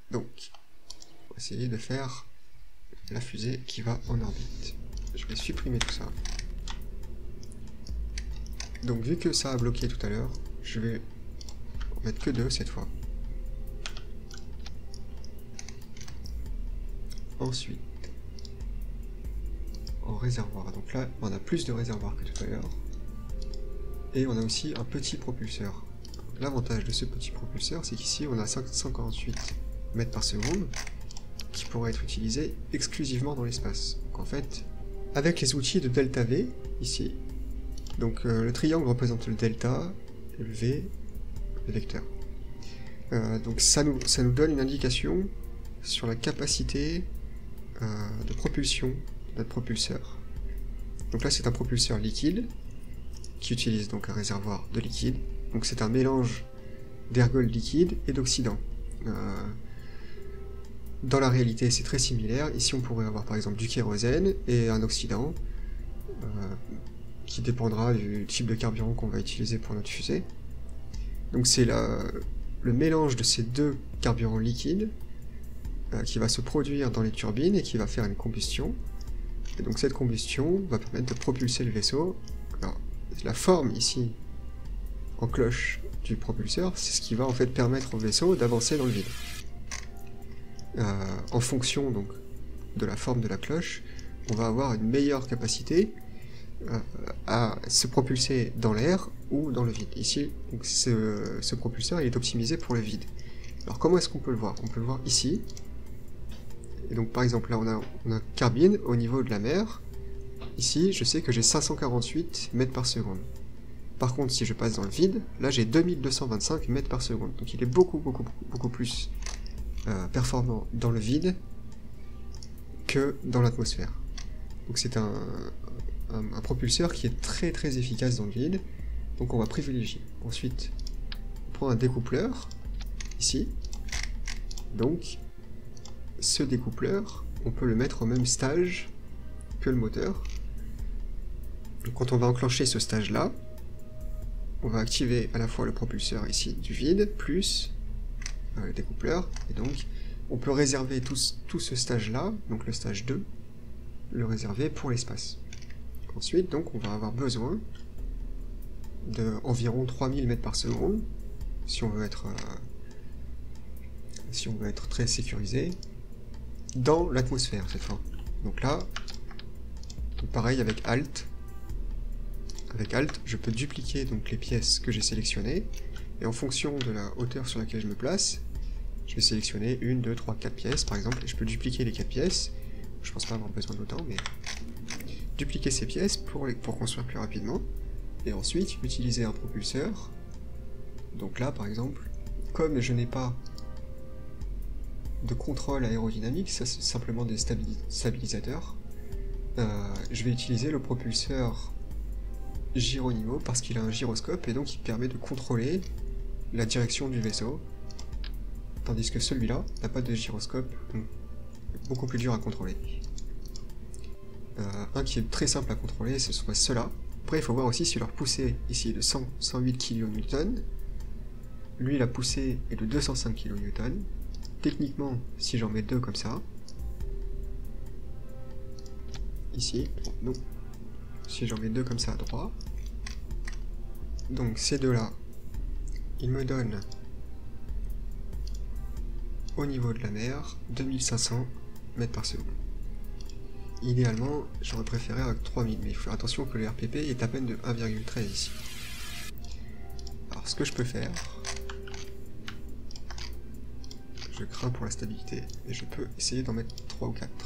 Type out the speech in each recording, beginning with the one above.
Donc, on va essayer de faire la fusée qui va en orbite. Je vais supprimer tout ça. Donc vu que ça a bloqué tout à l'heure, je vais en mettre que 2 cette fois. Ensuite, en réservoir. Donc là, on a plus de réservoirs que tout à l'heure. Et on a aussi un petit propulseur. L'avantage de ce petit propulseur, c'est qu'ici, on a 548 mètres par seconde qui pourrait être utilisé exclusivement dans l'espace. Donc en fait, avec les outils de delta V, ici, donc le triangle représente le delta, et le V, le vecteur. Donc ça nous donne une indication sur la capacité de propulsion de notre propulseur. Donc là c'est un propulseur liquide, qui utilise donc un réservoir de liquide. Donc c'est un mélange d'ergol liquide et d'oxydant. Dans la réalité c'est très similaire. Ici on pourrait avoir par exemple du kérosène et un oxydant, qui dépendra du type de carburant qu'on va utiliser pour notre fusée. Donc c'est le mélange de ces deux carburants liquides qui va se produire dans les turbines et qui va faire une combustion. Et donc cette combustion va permettre de propulser le vaisseau. Alors, la forme ici en cloche du propulseur, c'est ce qui va en fait permettre au vaisseau d'avancer dans le vide. En fonction donc de la forme de la cloche, on va avoir une meilleure capacité à se propulser dans l'air ou dans le vide. Ici, donc, ce propulseur il est optimisé pour le vide. Alors comment est-ce qu'on peut le voir? On peut le voir ici. Et donc par exemple là on a carbine au niveau de la mer. Ici je sais que j'ai 548 mètres par seconde. Par contre si je passe dans le vide, là j'ai 2225 mètres par seconde. Donc il est beaucoup plus performant dans le vide que dans l'atmosphère. Donc c'est un propulseur qui est très efficace dans le vide. Donc on va privilégier. Ensuite on prend un découpleur ici. Donc ce découpleur, on peut le mettre au même stage que le moteur. Donc quand on va enclencher ce stage-là, on va activer à la fois le propulseur ici du vide, plus le découpleur, et donc on peut réserver tout ce stage-là, donc le stage 2, le réserver pour l'espace. Ensuite, donc, on va avoir besoin de environ 3000 mètres par seconde, si on veut être très sécurisé, dans l'atmosphère cette fois. Donc là, pareil avec Alt. Avec Alt, je peux dupliquer donc les pièces que j'ai sélectionnées, et en fonction de la hauteur sur laquelle je me place, je vais sélectionner 1, 2, 3, 4 pièces par exemple, et je peux dupliquer les 4 pièces. Je pense pas avoir besoin d'autant, mais dupliquer ces pièces pour construire plus rapidement, et ensuite utiliser un propulseur. Donc là par exemple, comme je n'ai pas de contrôle aérodynamique, ça c'est simplement des stabilisateurs, je vais utiliser le propulseur Gyronimo parce qu'il a un gyroscope et donc il permet de contrôler la direction du vaisseau, tandis que celui-là n'a pas de gyroscope, donc beaucoup plus dur à contrôler. Un qui est très simple à contrôler, ce serait cela. Après il faut voir aussi si leur poussée ici est de 108 kN, lui la poussée est de 205 kN. Techniquement, si j'en mets deux comme ça, ici, non, si j'en mets deux comme ça à droite, donc ces deux-là, ils me donnent, au niveau de la mer, 2500 mètres par seconde. Idéalement, j'aurais préféré avec 3000, mais il faut faire attention que le RPP est à peine de 1,13 ici. Alors ce que je peux faire, je crains pour la stabilité, et je peux essayer d'en mettre 3 ou 4.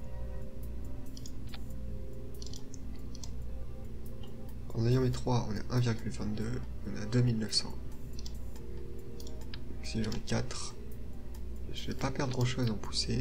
En ayant mes 3, on est 1,22, on est à 2900. Si j'en mets 4, je vais pas perdre grand chose en poussée.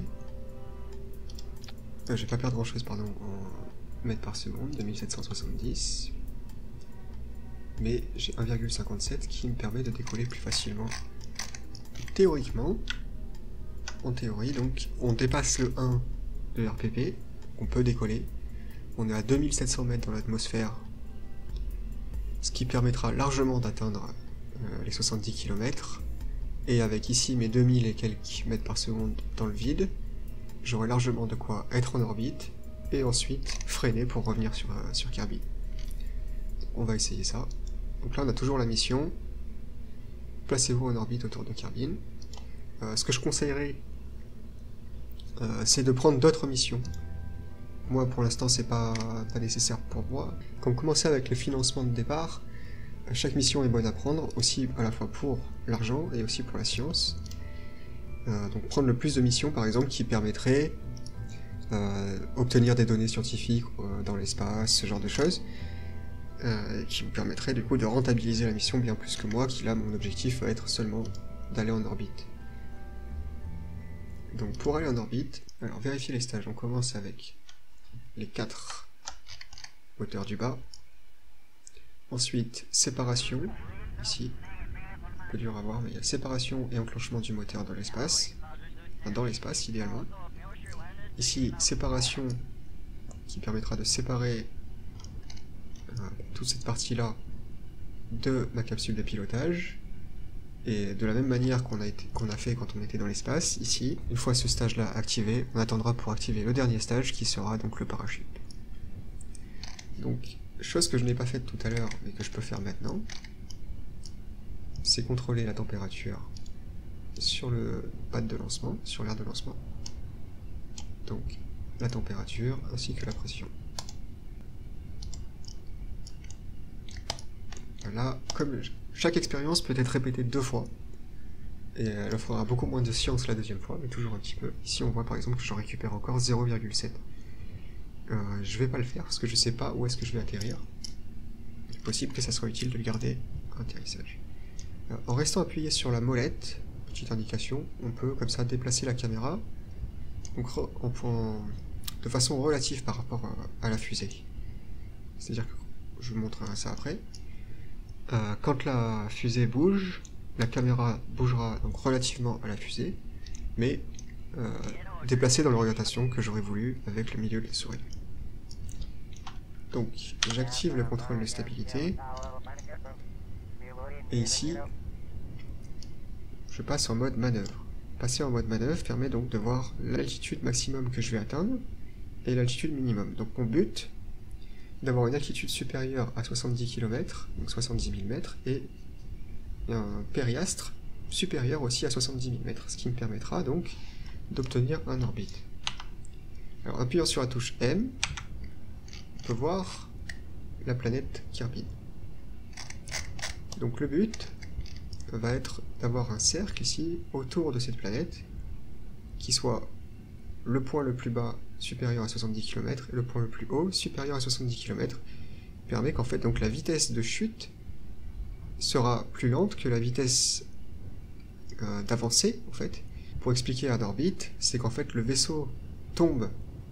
Je vais pas perdre grand chose, pardon, en mètres par seconde, 2770. Mais j'ai 1,57 qui me permet de décoller plus facilement. Théoriquement, en théorie, donc, on dépasse le 1 de RPP, on peut décoller. On est à 2700 mètres dans l'atmosphère, ce qui permettra largement d'atteindre les 70 km. et avec ici mes 2000 et quelques mètres par seconde dans le vide, j'aurai largement de quoi être en orbite, et ensuite freiner pour revenir sur Kerbin. On va essayer ça. Donc là on a toujours la mission, placez-vous en orbite autour de Kerbin. Ce que je conseillerais, c'est de prendre d'autres missions. Moi pour l'instant c'est pas nécessaire pour moi. Comme commencer avec le financement de départ, chaque mission est bonne à prendre, aussi à la fois pour l'argent et aussi pour la science. Donc prendre le plus de missions par exemple qui permettraient obtenir des données scientifiques dans l'espace, ce genre de choses, qui vous permettrait du coup de rentabiliser la mission bien plus que moi, qui là mon objectif va être seulement d'aller en orbite. Donc pour aller en orbite, alors vérifier les stages, on commence avec les 4 moteurs du bas, ensuite séparation, ici, un peu dur à voir mais il y a séparation et enclenchement du moteur dans l'espace, idéalement. Ici séparation qui permettra de séparer toute cette partie-là de ma capsule de pilotage, et de la même manière qu'on a fait quand on était dans l'espace, ici, une fois ce stage-là activé, on attendra pour activer le dernier stage qui sera donc le parachute. Donc, chose que je n'ai pas faite tout à l'heure, mais que je peux faire maintenant, c'est contrôler la température sur le pad de lancement, sur l'aire de lancement. Donc, la température ainsi que la pression. Là, comme chaque expérience peut être répétée 2 fois, et elle offrira beaucoup moins de science la deuxième fois, mais toujours un petit peu. Ici on voit par exemple que j'en récupère encore 0,7. Je vais pas le faire parce que je sais pas où est-ce que je vais atterrir. Il est possible que ça soit utile de le garder à atterrissage. En restant appuyé sur la molette, petite indication, on peut comme ça déplacer la caméra donc, de façon relative par rapport à la fusée. C'est-à-dire que je vous montrerai ça après. Quand la fusée bouge, la caméra bougera donc relativement à la fusée, mais déplacée dans l'orientation que j'aurais voulu avec le milieu de la souris. Donc j'active le contrôle de stabilité, et ici je passe en mode manœuvre. Passer en mode manœuvre permet donc de voir l'altitude maximum que je vais atteindre et l'altitude minimum. Donc mon but, d'avoir une altitude supérieure à 70 km, donc 70 000 mètres, et un périastre supérieur aussi à 70 000 mètres, ce qui me permettra donc d'obtenir un orbite. Alors, appuyant sur la touche M, on peut voir la planète Kerbin. Donc le but va être d'avoir un cercle ici autour de cette planète, qui soit le point le plus bas supérieur à 70 km et le point le plus haut supérieur à 70 km, permet qu'en fait donc la vitesse de chute sera plus lente que la vitesse d'avancée en fait. Pour expliquer un orbite, c'est qu'en fait le vaisseau tombe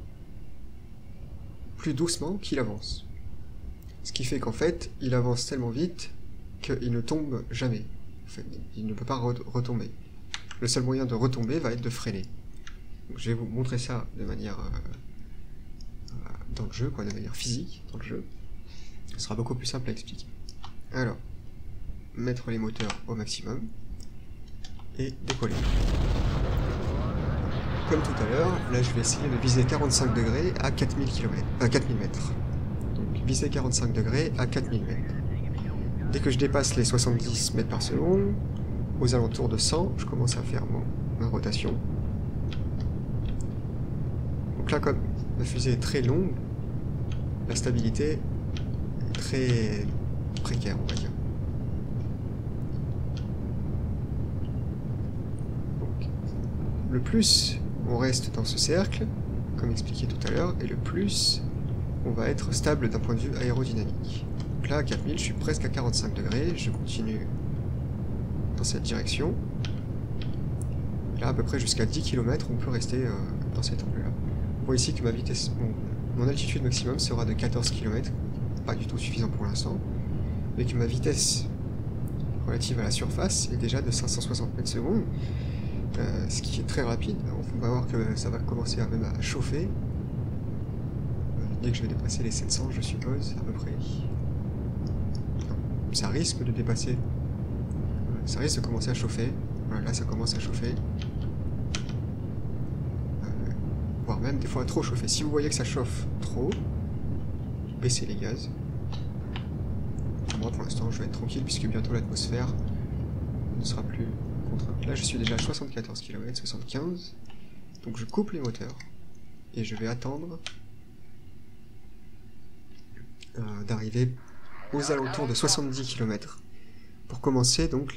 plus doucement qu'il avance. Ce qui fait qu'en fait il avance tellement vite qu'il ne tombe jamais. En fait, il ne peut pas retomber. Le seul moyen de retomber va être de freiner. Donc, je vais vous montrer ça de manière dans le jeu, quoi, de manière physique dans le jeu. Ce sera beaucoup plus simple à expliquer. Alors, mettre les moteurs au maximum et décoller. Comme tout à l'heure, là je vais essayer de viser 45 degrés à 4000 mètres. Donc viser 45 degrés à 4000 mètres. Dès que je dépasse les 70 mètres par seconde, aux alentours de 100, je commence à faire ma rotation. Donc là, comme la fusée est très longue, la stabilité est très précaire, on va dire. Donc, le plus on reste dans ce cercle, comme expliqué tout à l'heure, et le plus on va être stable d'un point de vue aérodynamique. Donc là, à 4000, je suis presque à 45 degrés, je continue dans cette direction. Là, à peu près jusqu'à 10 km, on peut rester dans cet angle-là. On voit ici que ma vitesse, mon altitude maximum sera de 14 km, pas du tout suffisant pour l'instant, mais que ma vitesse relative à la surface est déjà de 560 mètres secondes, ce qui est très rapide. On va voir que ça va commencer même à chauffer, dès que je vais dépasser les 700, je suppose, à peu près. Non, ça risque de dépasser, ça risque de commencer à chauffer, Voilà, là ça commence à chauffer. Voire même des fois trop chauffer. Si vous voyez que ça chauffe trop, baissez les gaz. Moi pour l'instant je vais être tranquille puisque bientôt l'atmosphère ne sera plus contrainte. Là je suis déjà à 74 km, 75. Donc je coupe les moteurs et je vais attendre d'arriver aux alentours de 70 km pour commencer donc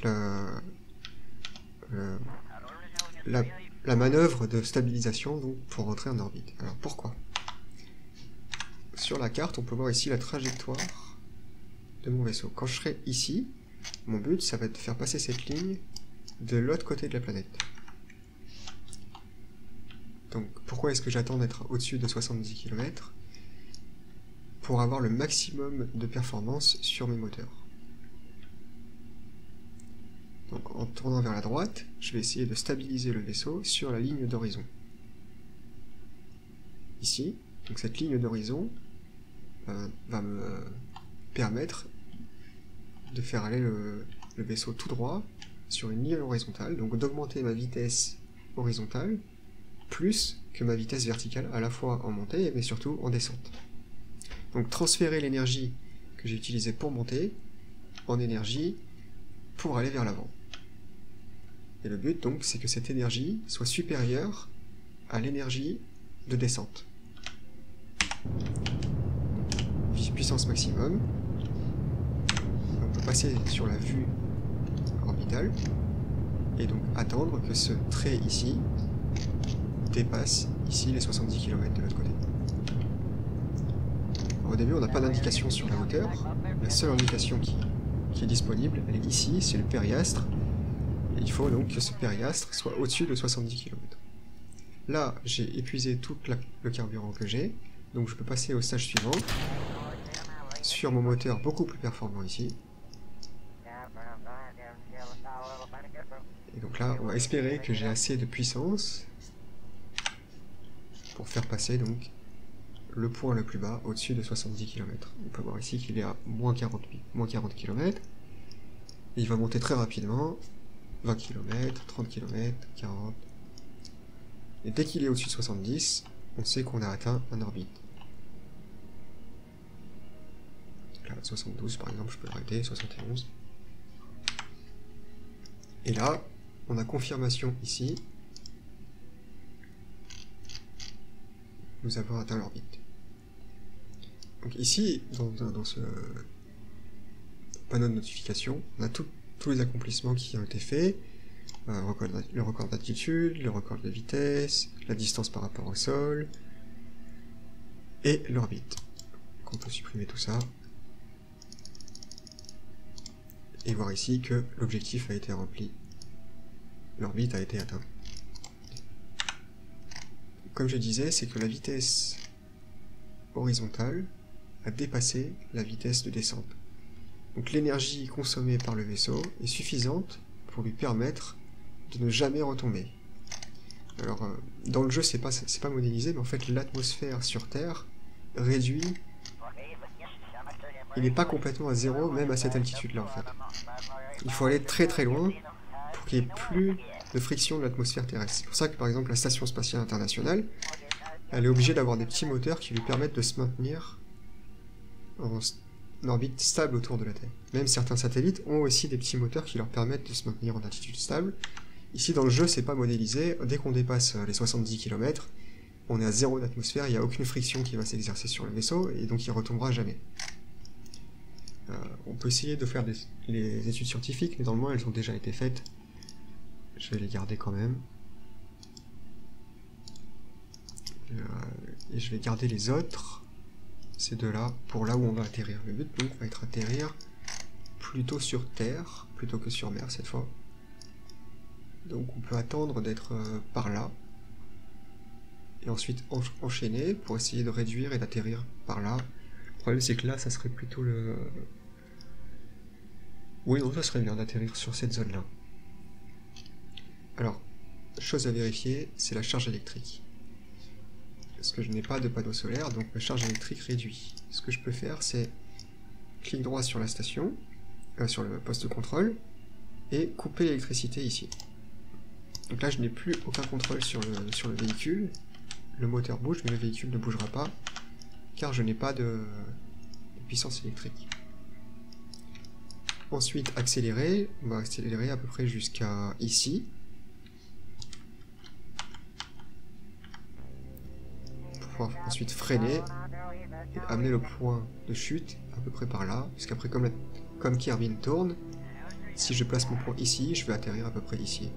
la manœuvre de stabilisation donc, pour rentrer en orbite. Alors pourquoi? Sur la carte on peut voir ici la trajectoire de mon vaisseau. Quand je serai ici, mon but ça va être de faire passer cette ligne de l'autre côté de la planète. Donc pourquoi est-ce que j'attends d'être au-dessus de 70 km? Pour avoir le maximum de performance sur mes moteurs. Donc en tournant vers la droite, je vais essayer de stabiliser le vaisseau sur la ligne d'horizon. Ici, donc cette ligne d'horizon va me permettre de faire aller le vaisseau tout droit sur une ligne horizontale, donc d'augmenter ma vitesse horizontale plus que ma vitesse verticale, à la fois en montée mais surtout en descente. Donc transférer l'énergie que j'ai utilisée pour monter en énergie pour aller vers l'avant. Et le but donc c'est que cette énergie soit supérieure à l'énergie de descente. Puissance maximum. On peut passer sur la vue orbitale et donc attendre que ce trait ici dépasse ici les 70 km de l'autre côté. Alors, au début on n'a pas d'indication sur la hauteur, la seule indication qui est disponible, elle est ici, c'est le périastre, et il faut donc que ce périastre soit au-dessus de 70 km. Là j'ai épuisé tout le carburant que j'ai, donc je peux passer au stage suivant, sur mon moteur beaucoup plus performant ici. Et donc là on va espérer que j'ai assez de puissance pour faire passer donc le point le plus bas au-dessus de 70 km. On peut voir ici qu'il est à moins 40 km. Et il va monter très rapidement, 20 km, 30 km, 40. Et dès qu'il est au-dessus de 70, on sait qu'on a atteint un orbite. Donc là, 72 par exemple, je peux l'arrêter, 71. Et là, on a confirmation ici. Nous avons atteint l'orbite. Donc ici, dans ce panneau de notification, on a tous les accomplissements qui ont été faits, le record d'altitude, le record de vitesse, la distance par rapport au sol, et l'orbite. Donc on peut supprimer tout ça, et voir ici que l'objectif a été rempli, l'orbite a été atteinte. Comme je disais, c'est que la vitesse horizontale a dépassé la vitesse de descente. Donc l'énergie consommée par le vaisseau est suffisante pour lui permettre de ne jamais retomber. Alors dans le jeu c'est pas modélisé, mais en fait l'atmosphère sur Terre réduit, il n'est pas complètement à zéro même à cette altitude là en fait. Il faut aller très très loin pour qu'il n'y ait plus de friction de l'atmosphère terrestre. C'est pour ça que par exemple la Station Spatiale Internationale, elle est obligée d'avoir des petits moteurs qui lui permettent de se maintenir en orbite stable autour de la Terre. Même certains satellites ont aussi des petits moteurs qui leur permettent de se maintenir en altitude stable. Ici dans le jeu c'est pas modélisé, dès qu'on dépasse les 70 km, on est à zéro d'atmosphère, il n'y a aucune friction qui va s'exercer sur le vaisseau, et donc il retombera jamais. On peut essayer de faire les études scientifiques, mais normalement elles ont déjà été faites. Je vais les garder quand même. Et je vais garder les autres, ces deux-là, pour là où on va atterrir. Le but donc va être atterrir plutôt sur Terre, plutôt que sur mer cette fois. Donc on peut attendre d'être par là, et ensuite enchaîner pour essayer de réduire et d'atterrir par là. Le problème c'est que là ça serait plutôt le... Oui non, ça serait bien d'atterrir sur cette zone-là. Alors, chose à vérifier, c'est la charge électrique. Parce que je n'ai pas de panneau solaire, donc ma charge électrique réduit. Ce que je peux faire, c'est clic droit sur la station, sur le poste de contrôle, et couper l'électricité ici. Donc là je n'ai plus aucun contrôle sur le véhicule. Le moteur bouge mais le véhicule ne bougera pas car je n'ai pas de puissance électrique. Ensuite accélérer, on va accélérer à peu près jusqu'à ici. Pour pouvoir ensuite freiner et amener le point de chute à peu près par là, puisqu'après comme Kerbin tourne, si je place mon point ici, je vais atterrir à peu près ici.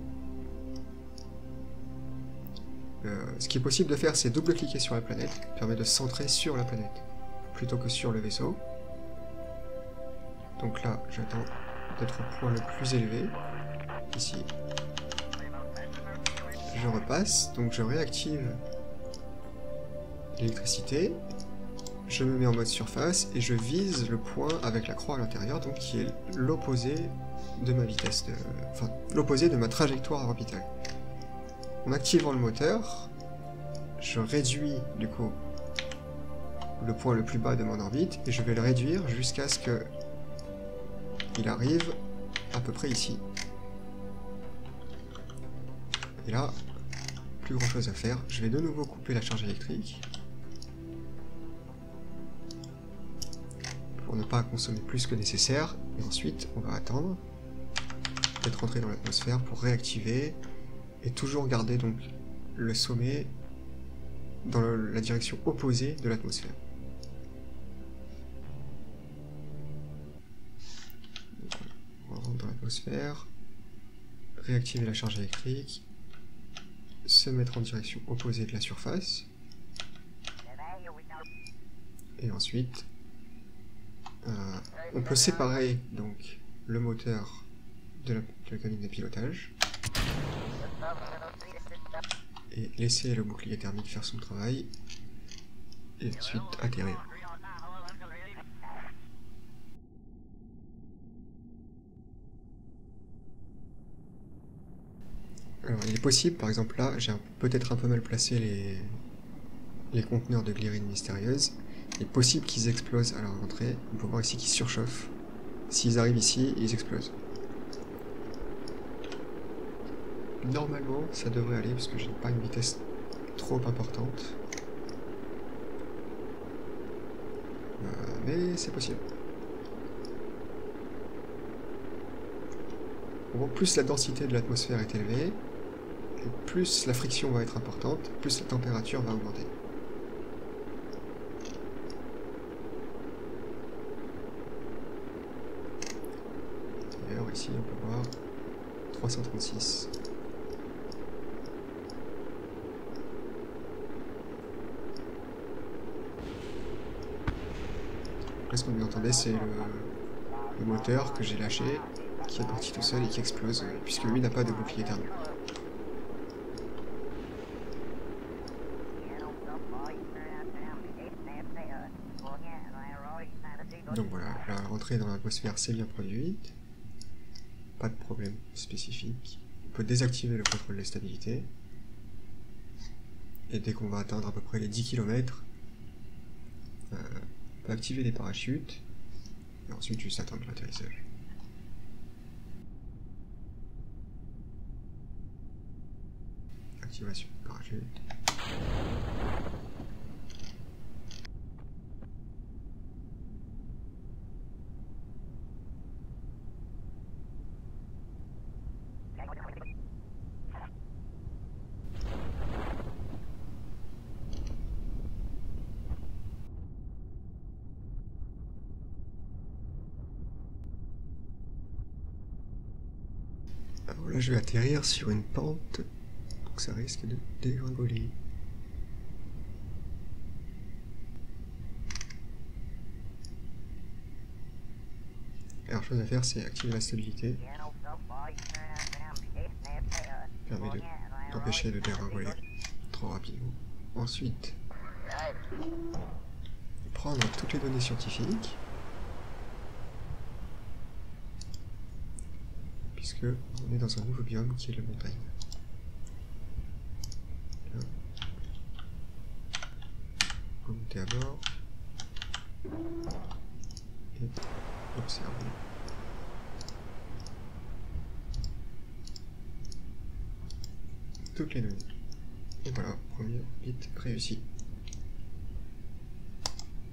Ce qui est possible de faire, c'est double-cliquer sur la planète, qui permet de centrer sur la planète, plutôt que sur le vaisseau. Donc là, j'attends d'être au point le plus élevé, ici. Je repasse, donc je réactive l'électricité, je me mets en mode surface et je vise le point avec la croix à l'intérieur, donc qui est l'opposé de ma vitesse, enfin l'opposé de ma trajectoire orbitale. En activant le moteur, je réduis du coup le point le plus bas de mon orbite et je vais le réduire jusqu'à ce que il arrive à peu près ici. Et là, plus grand chose à faire. Je vais de nouveau couper la charge électrique pour ne pas consommer plus que nécessaire. Et ensuite, on va attendre d'être rentré dans l'atmosphère pour réactiver et toujours garder donc le sommet dans la direction opposée de l'atmosphère. On rentre dans l'atmosphère, réactiver la charge électrique, se mettre en direction opposée de la surface, et ensuite on peut séparer donc le moteur de la cabine de pilotage et laisser le bouclier thermique faire son travail et ensuite atterrir. Alors il est possible, par exemple là, j'ai peut-être un peu mal placé les conteneurs de glirine mystérieuse. Il est possible qu'ils explosent à leur entrée. On peut voir ici qu'ils surchauffent. S'ils arrivent ici, ils explosent. Normalement, ça devrait aller parce que je n'ai pas une vitesse trop importante. Mais c'est possible. Bon, plus la densité de l'atmosphère est élevée, et plus la friction va être importante, plus la température va augmenter. D'ailleurs, ici, on peut voir 336. Là, ce que vous entendez, c'est le moteur que j'ai lâché, qui est parti tout seul et qui explose, puisque lui n'a pas de bouclier thermique. Donc voilà, la rentrée dans l'atmosphère s'est bien produite. Pas de problème spécifique. On peut désactiver le contrôle de stabilité. Et dès qu'on va atteindre à peu près les 10 km, on peut activer les parachutes. Et ensuite juste attendre l'atterrissage. Activation du parachute. Alors là je vais atterrir sur une pente, donc ça risque de dégringoler. Alors chose à faire, c'est activer la stabilité. Permet d'empêcher de dégringoler trop rapidement. Ensuite, prendre toutes les données scientifiques, puisque on est dans un nouveau biome qui est la montagne. Là. Remonter à bord et observer. toutes les données. Et voilà, premier bit réussi.